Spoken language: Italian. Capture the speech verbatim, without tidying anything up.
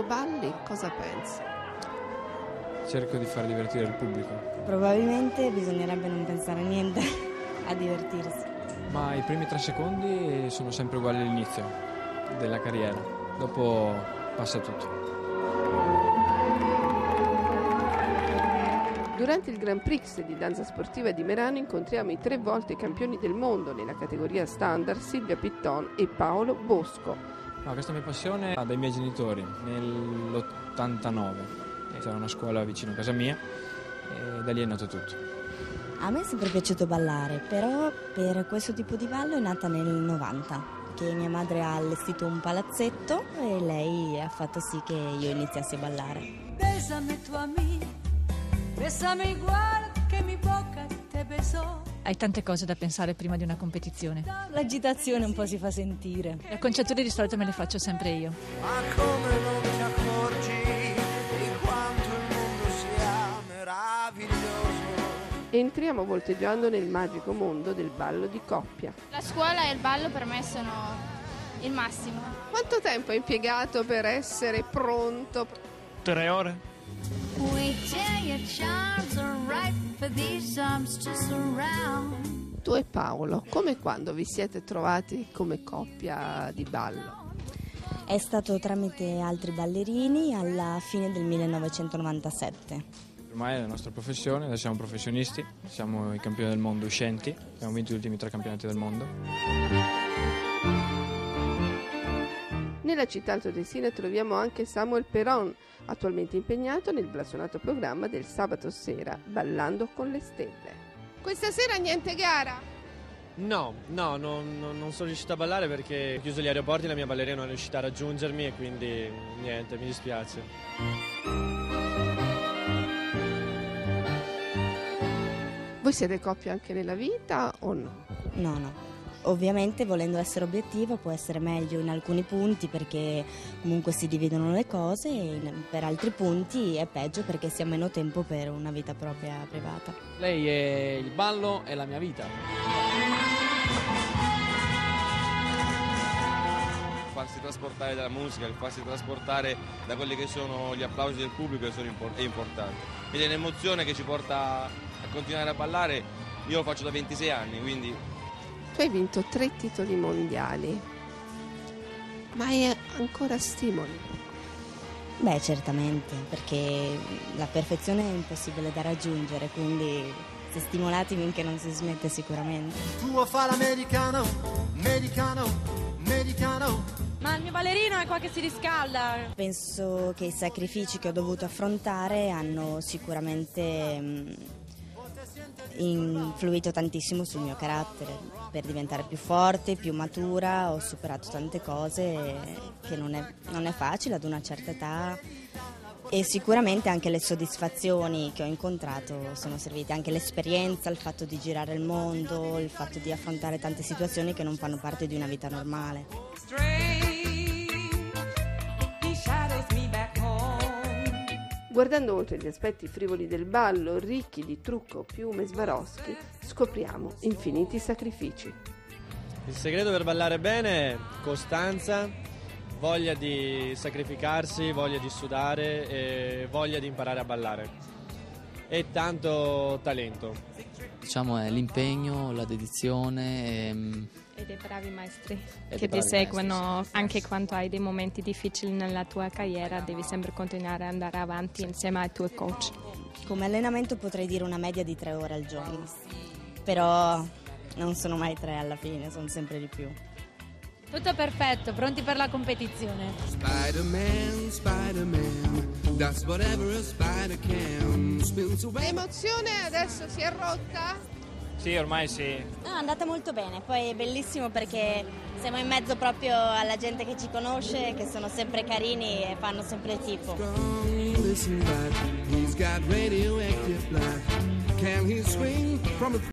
balli, cosa pensi? Cerco di far divertire il pubblico. Probabilmente bisognerebbe non pensare a niente, a divertirsi. Ma i primi tre secondi sono sempre uguali all'inizio della carriera, dopo passa tutto. Durante il Grand Prix di danza sportiva di Merano incontriamo i tre volte campioni del mondo nella categoria standard Silvia Pitton e Paolo Bosco. No, questa mia passione è dai miei genitori nell'ottantanove. C'era una scuola vicino a casa mia e da lì è nato tutto. A me è sempre piaciuto ballare, però per questo tipo di ballo è nata nel novanta, che mia madre ha allestito un palazzetto e lei ha fatto sì che io iniziassi a ballare. Bésame tu a mí, bésame igual che mi bocca te besó. Hai tante cose da pensare prima di una competizione. L'agitazione un po' si fa sentire. Le acconciature di solito me le faccio sempre io. Ma come non ti accorgi di quanto il mondo sia meraviglioso? Entriamo volteggiando nel magico mondo del ballo di coppia. La scuola e il ballo per me sono il massimo. Quanto tempo hai impiegato per essere pronto? Tre ore. Tu e Paolo, come e quando vi siete trovati come coppia di ballo? È stato tramite altri ballerini alla fine del millenovecentonovantasette. Ormai è la nostra professione, adesso siamo professionisti, siamo i campioni del mondo uscenti, abbiamo vinto gli ultimi tre campionati del mondo. Nella città altoatesina troviamo anche Samuel Peron, attualmente impegnato nel blasonato programma del sabato sera Ballando con le Stelle. Questa sera niente gara? No, no, non, non sono riuscito a ballare perché ho chiuso gli aeroporti e la mia ballerina non è riuscita a raggiungermi e quindi niente, mi dispiace. Voi siete coppia anche nella vita o no? No, no. Ovviamente, volendo essere obiettivo, può essere meglio in alcuni punti perché comunque si dividono le cose e in- per altri punti è peggio perché si ha meno tempo per una vita propria privata. Lei è il ballo e la mia vita. Farsi trasportare dalla musica, il farsi trasportare da quelli che sono gli applausi del pubblico sono impor- è importante. Ed è un'emozione che ci porta a continuare a ballare. Io lo faccio da ventisei anni, quindi... Tu hai vinto tre titoli mondiali, ma hai ancora stimoli? Beh, certamente, perché la perfezione è impossibile da raggiungere, quindi se stimolati finché non si smette sicuramente. Tu fa l'americano, americano, americano. Ma il mio ballerino è qua che si riscalda. Penso che i sacrifici che ho dovuto affrontare hanno sicuramente mh, influito tantissimo sul mio carattere. Per diventare più forte, più matura, ho superato tante cose che non è, non è facile ad una certa età e sicuramente anche le soddisfazioni che ho incontrato sono servite, anche l'esperienza, il fatto di girare il mondo, il fatto di affrontare tante situazioni che non fanno parte di una vita normale. Guardando oltre gli aspetti frivoli del ballo, ricchi di trucco, piume e Swarovski, scopriamo infiniti sacrifici. Il segreto per ballare bene è costanza, voglia di sacrificarsi, voglia di sudare e voglia di imparare a ballare. E tanto talento. Diciamo è l'impegno, la dedizione e, E dei bravi maestri e che dei ti bravi seguono maestri, sì. anche quando hai dei momenti difficili nella tua carriera, devi sempre continuare ad andare avanti insieme ai tuoi coach. Come allenamento potrei dire una media di tre ore al giorno, però non sono mai tre alla fine, sono sempre di più. Tutto perfetto, pronti per la competizione. Spider-Man, Spider-Man, that's whatever a spider can. Spins away. L'emozione adesso si è rotta? Sì, ormai sì. No, è andata molto bene, poi è bellissimo perché siamo in mezzo proprio alla gente che ci conosce, che sono sempre carini e fanno sempre il tifo. Listen back, he's got radioactive black. Can he swing from a